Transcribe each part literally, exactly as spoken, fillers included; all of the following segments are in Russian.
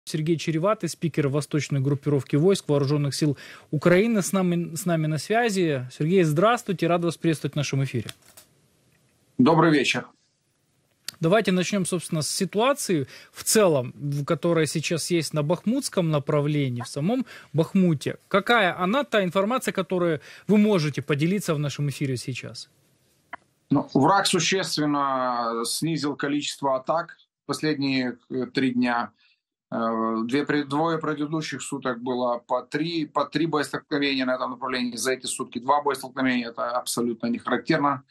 Сергей Череватый, спикер восточной группировки войск Вооруженных сил Украины, с нами, с нами на связи. Сергей, здравствуйте, рад вас приветствовать в нашем эфире. Добрый вечер. Давайте начнем, собственно, с ситуации в целом, которая сейчас есть на бахмутском направлении, в самом Бахмуте. Какая она, та информация, которую вы можете поделиться в нашем эфире сейчас? Ну, враг существенно снизил количество атак последние три дня. Две, двое предыдущих суток было по три, по три боестолкновения на этом направлении. За эти сутки два боестолкновения. Это абсолютно не характерно.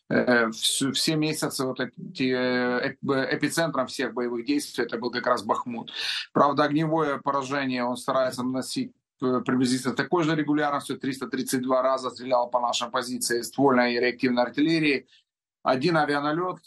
Все месяцы вот эти, эпицентром всех боевых действий это был как раз Бахмут. Правда, огневое поражение он старается наносить приблизительно такой же регулярностью. триста тридцать два раза стрелял по нашим позициям ствольной и реактивной артиллерии. Один авианалет.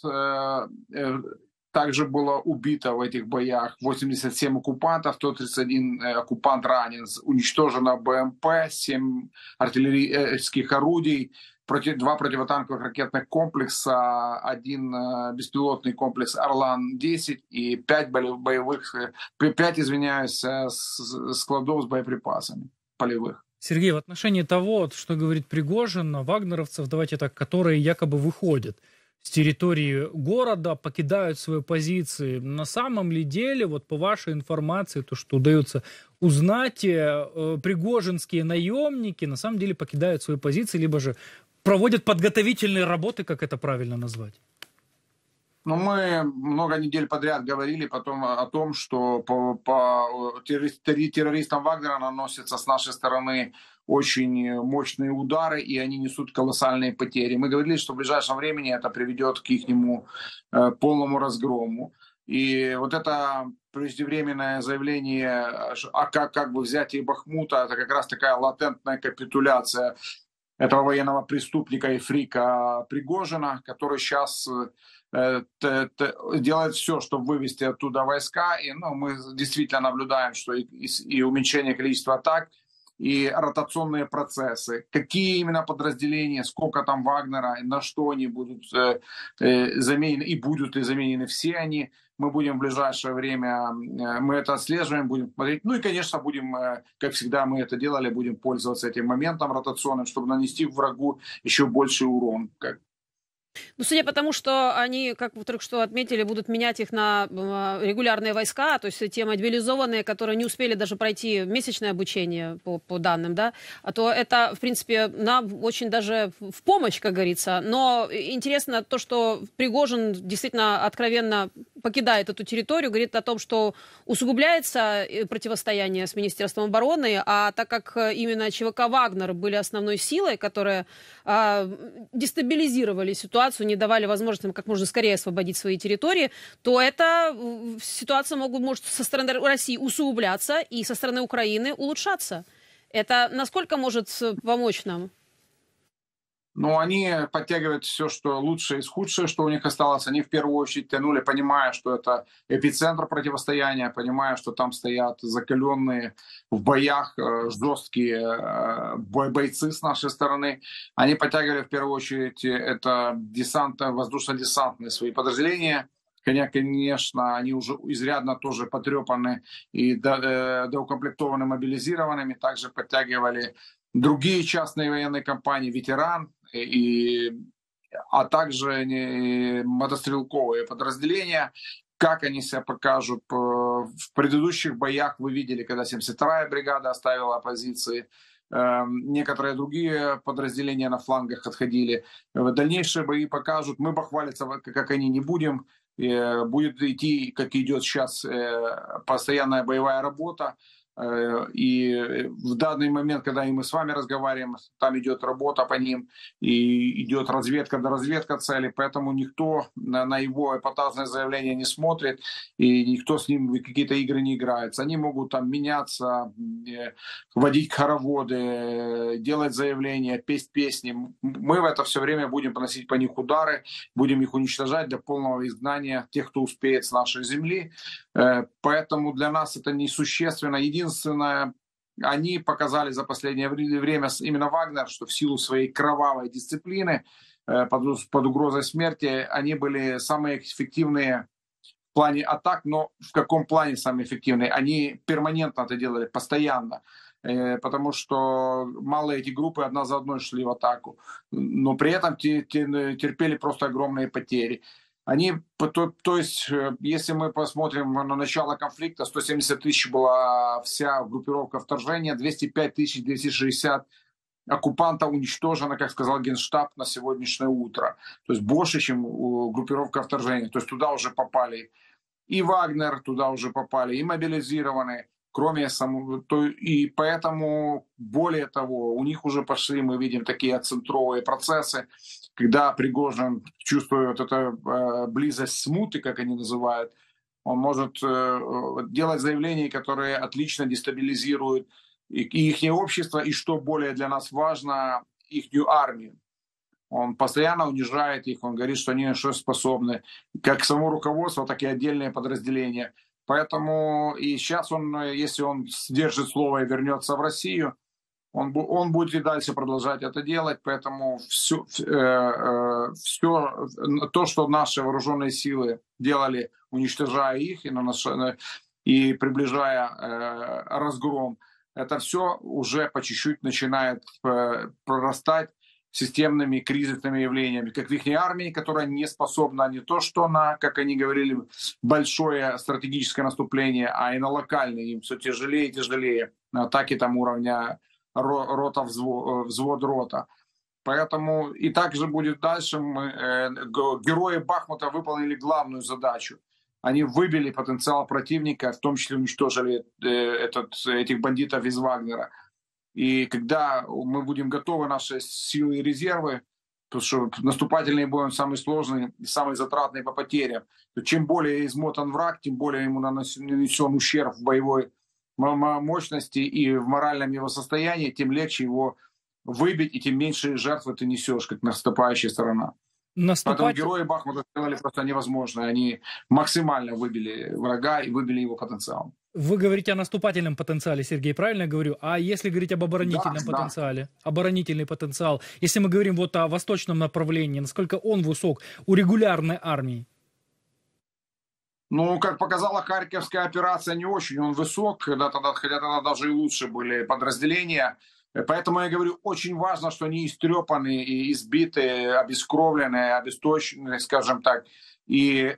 Также было убито в этих боях восемьдесят семь оккупантов, сто тридцать один оккупант ранен, уничтожено БМП, семь артиллерийских орудий, два противотанковых ракетных комплекса, один беспилотный комплекс «Орлан-десять» и пять боевых, пять, извиняюсь, складов с боеприпасами полевых. Сергей, в отношении того, что говорит Пригожин, вагнеровцев, давайте так, которые якобы выходят с территории города, покидают свои позиции. На самом ли деле, вот по вашей информации, то, что удается узнать, э, пригожинские наемники на самом деле покидают свои позиции, либо же проводят подготовительные работы, как это правильно назвать? Ну, мы много недель подряд говорили потом о том, что по, по террористам Вагнера наносятся с нашей стороны очень мощные удары, и они несут колоссальные потери. Мы говорили, что в ближайшем времени это приведет к их э, полному разгрому. И вот это преждевременное заявление о как, как бы взятии Бахмута, это как раз такая латентная капитуляция этого военного преступника и фрика Пригожина, который сейчас э, т, т, делает все, чтобы вывести оттуда войска. И ну, мы действительно наблюдаем, что и, и, и уменьшение количества атак, и ротационные процессы. Какие именно подразделения, сколько там Вагнера, на что они будут э, э, заменены, и будут ли заменены все они. Мы будем в ближайшее время, э, мы это отслеживаем, будем смотреть. Ну и, конечно, будем, э, как всегда мы это делали, будем пользоваться этим моментом ротационным, чтобы нанести врагу еще больший урон. Как Ну, судя по тому, что они, как вы только что отметили, будут менять их на регулярные войска, то есть те мобилизованные, которые не успели даже пройти месячное обучение по, по данным, да, а то это, в принципе, нам очень даже в помощь, как говорится. Но интересно то, что Пригожин действительно откровенно покидает эту территорию, говорит о том, что усугубляется противостояние с Министерством обороны, а так как именно ЧВК «Вагнер» были основной силой, которые а, дестабилизировали ситуацию, не давали возможности им как можно скорее освободить свои территории, то эта ситуация могут, может со стороны России усугубляться и со стороны Украины улучшаться. Это насколько может помочь нам? Ну, они подтягивают все, что лучшее из худшего, что у них осталось. Они в первую очередь тянули, понимая, что это эпицентр противостояния, понимая, что там стоят закаленные в боях жесткие бойцы с нашей стороны. Они подтягивали в первую очередь это десант, воздушно-десантные свои подразделения. Конечно, они уже изрядно тоже потрепаны и доукомплектованы мобилизированными. Также подтягивали другие частные военные компании, ветеран, и, а также мотострелковые подразделения. Как они себя покажут в предыдущих боях, вы видели, когда семьдесят вторая бригада оставила позиции, некоторые другие подразделения на флангах отходили. Дальнейшие бои покажут. Мы бахвалиться, как они, не будем. Будет идти, как идет сейчас, постоянная боевая работа. И в данный момент, когда и мы с вами разговариваем, там идет работа по ним, и идет разведка до разведка целей, поэтому никто на, на его эпатажное заявление не смотрит, и никто с ним в какие-то игры не играется. Они могут там меняться, водить хороводы, делать заявления, петь песни. Мы в это все время будем поносить по них удары, будем их уничтожать до полного изгнания тех, кто успеет с нашей земли. Поэтому для нас это несущественно. Единственное, они показали за последнее время именно Вагнер, что в силу своей кровавой дисциплины под, под угрозой смерти они были самые эффективные в плане атак, но в каком плане самые эффективные? Они перманентно это делали, постоянно. Потому что мало эти группы одна за одной шли в атаку. Но при этом терпели просто огромные потери. Они, то, то есть, если мы посмотрим на начало конфликта, сто семьдесят тысяч была вся группировка вторжения, двести пять тысяч двести шестьдесят оккупантов уничтожено, как сказал Генштаб, на сегодняшнее утро. То есть больше, чем группировка вторжения. То есть туда уже попали и Вагнер, туда уже попали и мобилизированные, кроме самого. И поэтому, более того, у них уже пошли, мы видим, такие оцентровые процессы, когда Пригожин чувствует эту э, близость смуты, как они называют, он может э, делать заявления, которые отлично дестабилизируют и, и их общество, и, что более для нас важно, их армию. Он постоянно унижает их, он говорит, что они на что способны, как само руководство, так и отдельные подразделения. Поэтому и сейчас он, если он сдержит слово и вернется в Россию, он, он будет и дальше продолжать это делать. Поэтому все, э, все то, что наши вооруженные силы делали, уничтожая их и, наноша, и приближая э, разгром, это все уже по чуть-чуть начинает э, прорастать системными кризисными явлениями, как в их армии, которая не способна не то что на, как они говорили, большое стратегическое наступление, а и на локальные. Им все тяжелее и тяжелее на атаке там уровня рота, взвод, взвод рота. Поэтому и так же будет дальше. Мы, э, герои Бахмута выполнили главную задачу. Они выбили потенциал противника, в том числе уничтожили э, этот, этих бандитов из Вагнера. И когда мы будем готовы, наши силы и резервы, потому что наступательные бои он самый сложный и самый затратный по потерям, то чем более измотан враг, тем более ему нанесен ущерб в боевой мощности и в моральном его состоянии, тем легче его выбить, и тем меньше жертвы ты несешь, как наступающая сторона. Наступать... Поэтому герои Бахмута сделали просто невозможно. Они максимально выбили врага и выбили его потенциал. Вы говорите о наступательном потенциале, Сергей, правильно я говорю? А если говорить об оборонительном да, потенциале? Да. Оборонительный потенциал. Если мы говорим вот о восточном направлении, насколько он высок у регулярной армии? Ну, как показала Харьковская операция, не очень он высок, когда тогда, хотя тогда даже и лучше были подразделения. Поэтому я говорю, очень важно, что они истрепаны, и избиты, обескровлены, обесточены, скажем так. И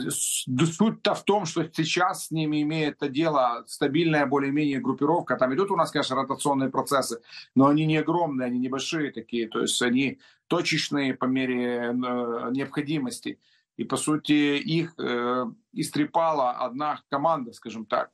суть-то в том, что сейчас с ними имеет дело стабильная более-менее группировка. Там идут у нас, конечно, ротационные процессы, но они не огромные, они небольшие такие. То есть они точечные по мере необходимости. И, по сути, их э, истрепала одна команда, скажем так.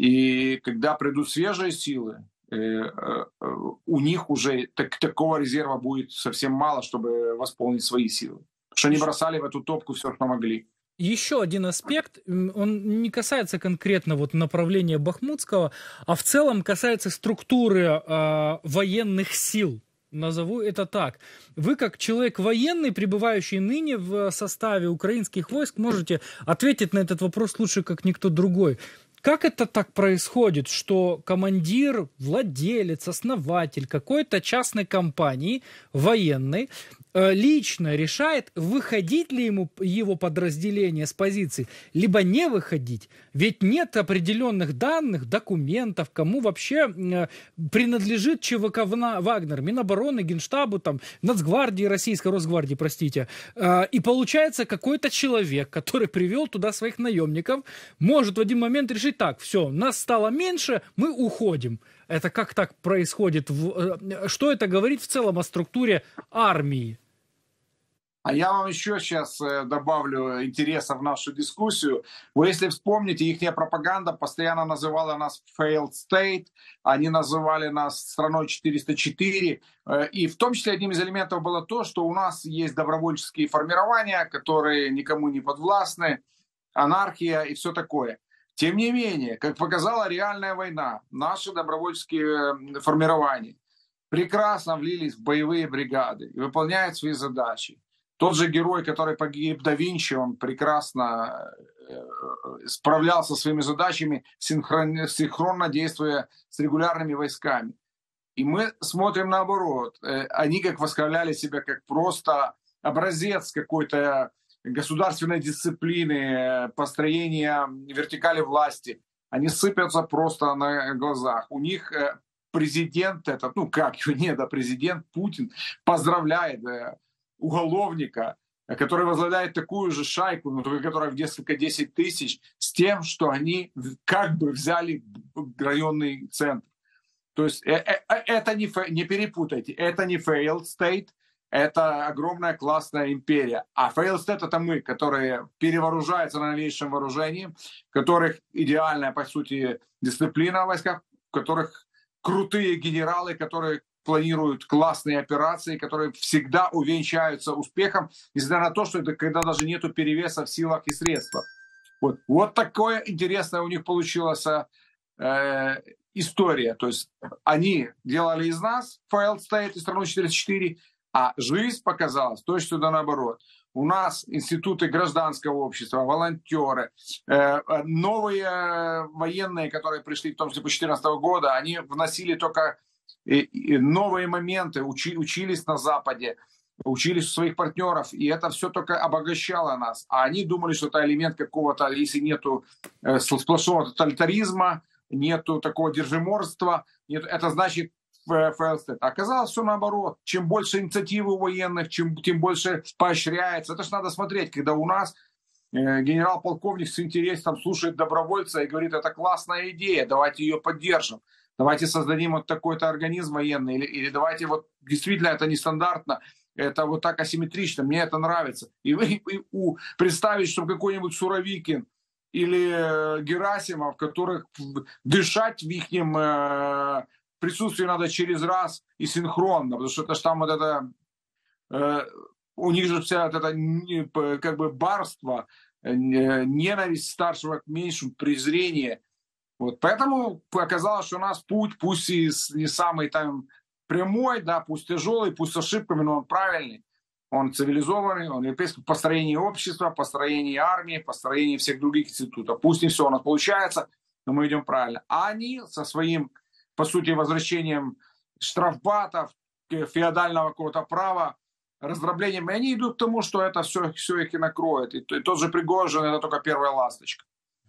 И когда придут свежие силы, э, э, у них уже так, такого резерва будет совсем мало, чтобы восполнить свои силы. Потому что они бросали в эту топку все, что могли. Еще один аспект, он не касается конкретно вот направления Бахмутского, а в целом касается структуры э, военных сил. Назову это так. Вы, как человек военный, пребывающий ныне в составе украинских войск, можете ответить на этот вопрос лучше, как никто другой. Как это так происходит, что командир, владелец, основатель какой-то частной компании военной лично решает, выходить ли ему его подразделение с позиции, либо не выходить? Ведь нет определенных данных, документов, кому вообще принадлежит ЧВК «Вагнер», Минобороны, Генштабу, там, Нацгвардии, Российской Росгвардии, простите. И получается, какой-то человек, который привел туда своих наемников, может в один момент решить: так, все, нас стало меньше, мы уходим. Это как так происходит? Что это говорит в целом о структуре армии? А я вам еще сейчас добавлю интереса в нашу дискуссию. Вы, если вспомните, их пропаганда постоянно называла нас failed state, они называли нас страной четыреста четыре. И в том числе одним из элементов было то, что у нас есть добровольческие формирования, которые никому не подвластны, анархия и все такое. Тем не менее, как показала реальная война, наши добровольческие формирования прекрасно влились в боевые бригады и выполняют свои задачи. Тот же герой, который погиб, да Винчи, он прекрасно справлялся со своими задачами, синхронно, синхронно действуя с регулярными войсками. И мы смотрим наоборот. Они как восхваляли себя как просто образец какой-то государственной дисциплины, построения вертикали власти, они сыпятся просто на глазах. У них президент этот, ну как его, не, да, президент Путин поздравляет уголовника, который возглавляет такую же шайку, ну, которая в несколько десять тысяч, с тем, что они как бы взяли районный центр. То есть это не, не перепутайте, это не failed state, это огромная классная империя. А failed state — это мы, которые перевооружаются на новейшем вооружении, в которых идеальная, по сути, дисциплина в войсках, в которых крутые генералы, которые планируют классные операции, которые всегда увенчаются успехом, несмотря на то, что это когда даже нету перевеса в силах и средствах. Вот, вот такое интересное у них получилось э, история. То есть они делали из нас failed state и страну четыреста четыре, а жизнь показалась точно да наоборот. У нас институты гражданского общества, волонтеры, э, новые военные, которые пришли в том числе по две тысячи четырнадцатого года, они вносили только и, и новые моменты, учи, учились на Западе, учились у своих партнеров, и это все только обогащало нас. А они думали, что это элемент какого-то, если нету э, сплошного тоталитаризма, нету такого держиморства, нет, это значит failed state. Оказалось все наоборот. Чем больше инициативы у военных, чем, тем больше поощряется. Это ж надо смотреть, когда у нас э, генерал-полковник с интересом слушает добровольца и говорит, это классная идея, давайте ее поддержим. Давайте создадим вот такой-то организм военный. Или, или давайте вот действительно это нестандартно, это вот так асимметрично, мне это нравится. И вы и, у, представить, что какой-нибудь Суровикин или Герасимов, которых дышать в их э, присутствии надо через раз и синхронно, потому что это ж там вот это, э, у них же вся вот это как бы барство, э, ненависть старшего к меньшему, презрение. Вот, поэтому оказалось, что у нас путь, пусть и не самый там прямой, да, пусть тяжелый, пусть с ошибками, но он правильный. Он цивилизованный, он европейский в построении общества, построении армии, построении всех других институтов. Пусть не все у нас получается, но мы идем правильно. А они со своим, по сути, возвращением штрафбатов, феодального какого-то права, раздроблением, и они идут к тому, что это все, все их и накроет. И, и тот же Пригожин — это только первая ласточка.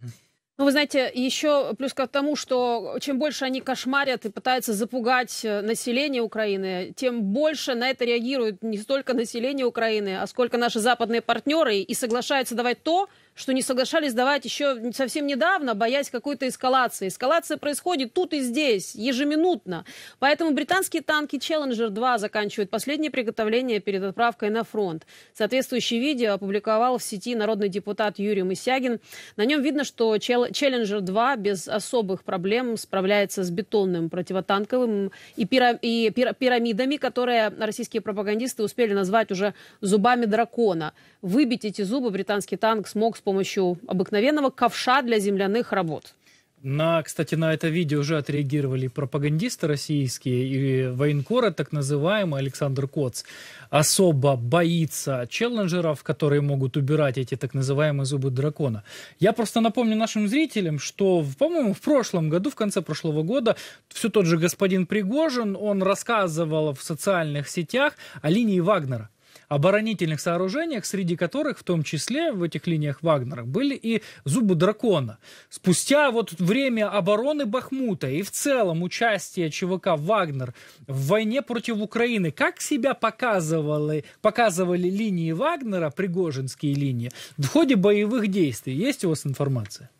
Ну, вы знаете, еще плюс к тому, что чем больше они кошмарят и пытаются запугать население Украины, тем больше на это реагирует не столько население Украины, а сколько наши западные партнеры и соглашаются давать то, что не соглашались давать еще совсем недавно, боясь какой-то эскалации. Эскалация происходит тут и здесь, ежеминутно. Поэтому британские танки Челленджер два заканчивают последние приготовления перед отправкой на фронт. Соответствующее видео опубликовал в сети народный депутат Юрий Мысягин. На нем видно, что Челленджер два без особых проблем справляется с бетонным противотанковым и, пира и пира пирамидами, которые российские пропагандисты успели назвать уже зубами дракона. Выбить эти зубы британский танк смог с помощью обыкновенного ковша для земляных работ. На, кстати, на это видео уже отреагировали пропагандисты российские, и военкоры, так называемый Александр Коц, особо боится челленджеров, которые могут убирать эти так называемые зубы дракона. Я просто напомню нашим зрителям, что, по-моему, в прошлом году, в конце прошлого года, все тот же господин Пригожин, он рассказывал в социальных сетях о линии Вагнера, оборонительных сооружениях, среди которых, в том числе в этих линиях Вагнера, были и зубы дракона. Спустя вот время обороны Бахмута и в целом участие ЧВК «Вагнер» в войне против Украины, как себя показывали, показывали линии Вагнера, пригожинские линии, в ходе боевых действий? Есть у вас информация?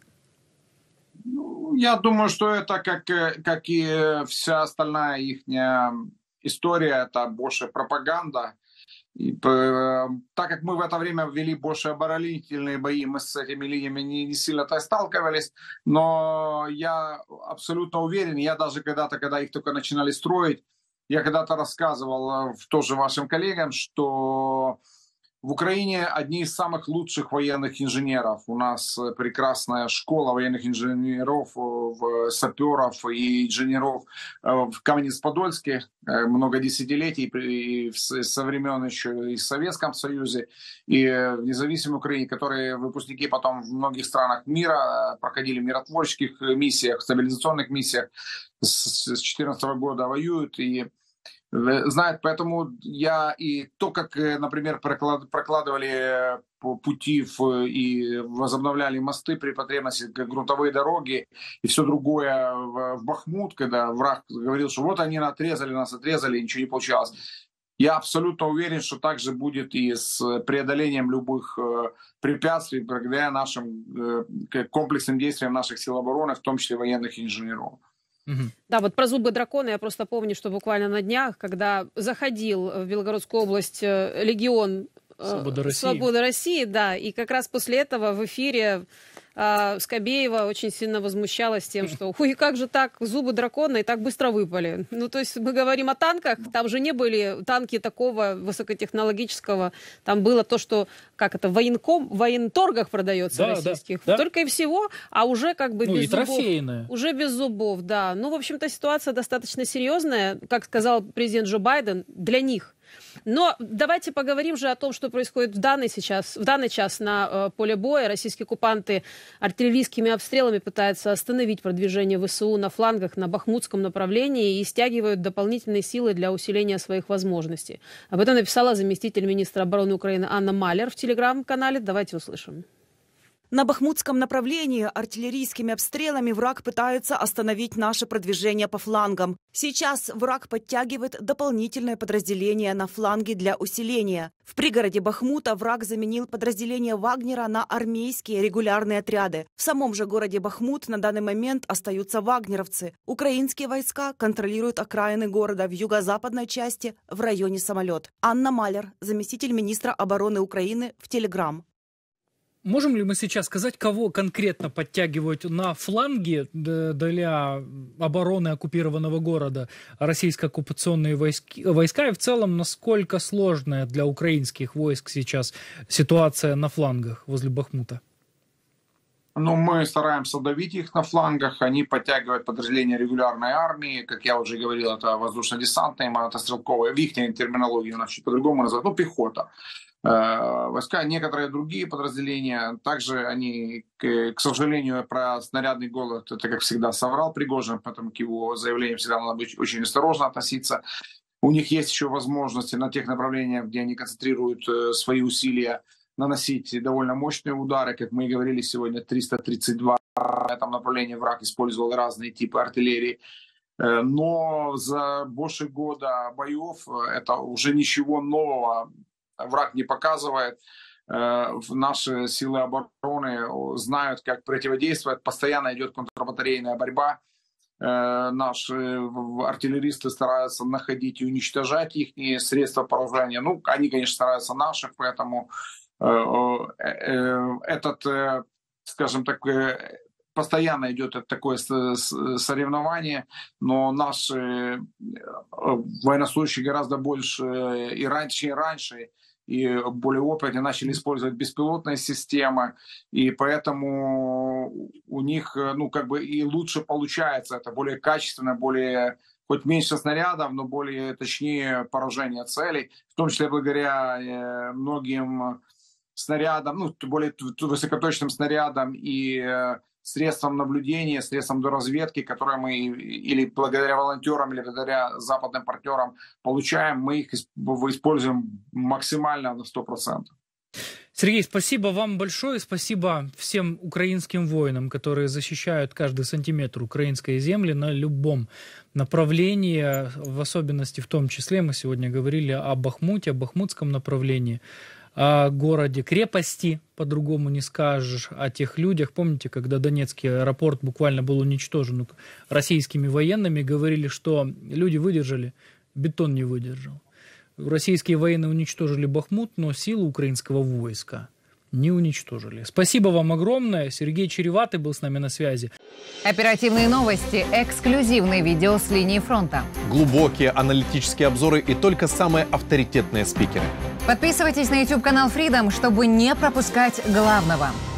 Ну, я думаю, что это, как, как и вся остальная их история, это больше пропаганда. И, э, так как мы в это время ввели больше оборонительные бои, мы с этими линиями не, не сильно-то сталкивались, но я абсолютно уверен, я даже когда-то, когда их только начинали строить, я когда-то рассказывал тоже вашим коллегам, что в Украине одни из самых лучших военных инженеров. У нас прекрасная школа военных инженеров, саперов и инженеров в Каменец-Подольске. Много десятилетий со времен еще и в Советском Союзе, и в независимой Украине, которые выпускники потом в многих странах мира проходили в миротворческих миссиях, стабилизационных миссиях. С две тысячи четырнадцатого года воюют. И знает. Поэтому я и то, как, например, прокладывали пути в, и возобновляли мосты при потребности, грунтовые дороги и все другое в, в Бахмут, когда враг говорил, что вот они отрезали, нас отрезали, и ничего не получалось. Я абсолютно уверен, что также будет и с преодолением любых э, препятствий благодаря нашим э, комплексным действиям наших сил обороны, в том числе военных инженеров. Да, вот про зубы дракона я просто помню, что буквально на днях, когда заходил в Белгородскую область легион Свобода России. Свобода России, да, и как раз после этого в эфире э, Скобеева очень сильно возмущалась тем, что ой, как же так, зубы дракона и так быстро выпали. Ну, то есть мы говорим о танках, там же не были танки такого высокотехнологического, там было то, что, как это, в военком, в военторгах продается, да, российских, да, только да. и всего, а уже как бы ну, без и зубов. Трофейное. Уже без зубов, да. Ну, в общем-то, ситуация достаточно серьезная, как сказал президент Джо Байден, для них. Но давайте поговорим же о том, что происходит в данный, сейчас, в данный час на э, поле боя. Российские оккупанты артиллерийскими обстрелами пытаются остановить продвижение ВСУ на флангах на бахмутском направлении и стягивают дополнительные силы для усиления своих возможностей. Об этом написала заместитель министра обороны Украины Анна Малер в телеграм-канале. Давайте услышим. На бахмутском направлении артиллерийскими обстрелами враг пытается остановить наше продвижение по флангам. Сейчас враг подтягивает дополнительное подразделение на фланге для усиления. В пригороде Бахмута враг заменил подразделение Вагнера на армейские регулярные отряды. В самом же городе Бахмут на данный момент остаются вагнеровцы. Украинские войска контролируют окраины города в юго-западной части в районе Самолет. Анна Малер, заместитель министра обороны Украины, в Телеграм. Можем ли мы сейчас сказать, кого конкретно подтягивают на фланге для обороны оккупированного города российские оккупационные войска? И в целом, насколько сложная для украинских войск сейчас ситуация на флангах возле Бахмута? Ну, мы стараемся давить их на флангах. Они подтягивают подразделения регулярной армии. Как я уже говорил, это воздушно-десантные, мотострелковые. В их терминологии у нас чуть по-другому называют. Ну, пехота. Войска, некоторые другие подразделения, также они, к, к сожалению, про снарядный голод, это, как всегда, соврал Пригожин, поэтому к его заявлениям всегда надо быть очень осторожно относиться. У них есть еще возможности на тех направлениях, где они концентрируют свои усилия, наносить довольно мощные удары, как мы и говорили сегодня, триста тридцать два в этом направлении враг использовал разные типы артиллерии. Но за больше года боев это уже ничего нового враг не показывает. Наши силы обороны знают, как противодействовать. Постоянно идет контрбатарейная борьба. Наши артиллеристы стараются находить и уничтожать их средства поражения. Ну, они, конечно, стараются наших, поэтому этот, скажем так, постоянно идет такое соревнование, но наши военнослужащие гораздо больше и раньше, и раньше, и более опытные начали использовать беспилотные системы, и поэтому у них, ну, как бы и лучше получается, это более качественно, более, хоть меньше снарядов, но более точнее поражение целей, в том числе благодаря многим снарядам, ну, более высокоточным снарядам и средствам наблюдения, средствам доразведки, которые мы или благодаря волонтерам, или благодаря западным партнерам получаем, мы их используем максимально на сто процентов. Сергей, спасибо вам большое, спасибо всем украинским воинам, которые защищают каждый сантиметр украинской земли на любом направлении, в особенности в том числе, мы сегодня говорили о Бахмуте, о бахмутском направлении, о городе крепости, по-другому не скажешь, о тех людях. Помните, когда Донецкий аэропорт буквально был уничтожен российскими военными, говорили, что люди выдержали, бетон не выдержал. Российские военные уничтожили Бахмут, но силы украинского войска не уничтожили. Спасибо вам огромное. Сергей Череватый был с нами на связи. Оперативные новости, эксклюзивные видео с линии фронта. Глубокие аналитические обзоры и только самые авторитетные спикеры. Подписывайтесь на YouTube-канал Freedom, чтобы не пропускать главного.